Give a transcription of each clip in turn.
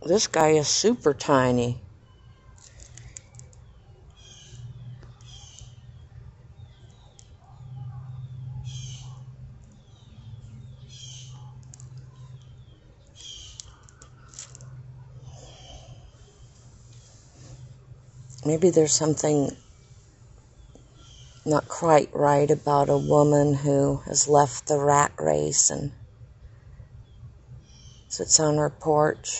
This guy is super tiny. Maybe there's something not quite right about a woman who has left the rat race and sits on her porch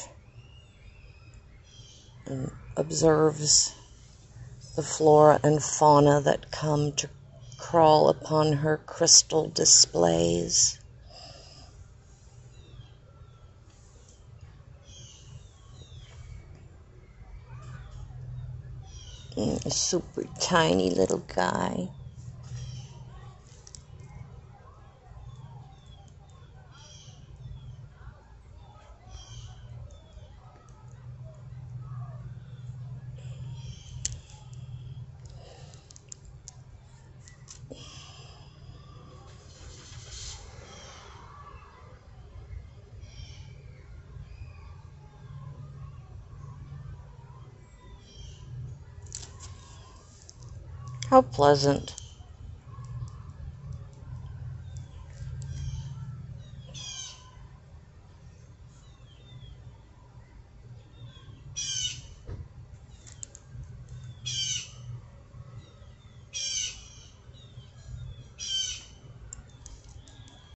and observes the flora and fauna that come to crawl upon her crystal displays. A super tiny little guy. How pleasant.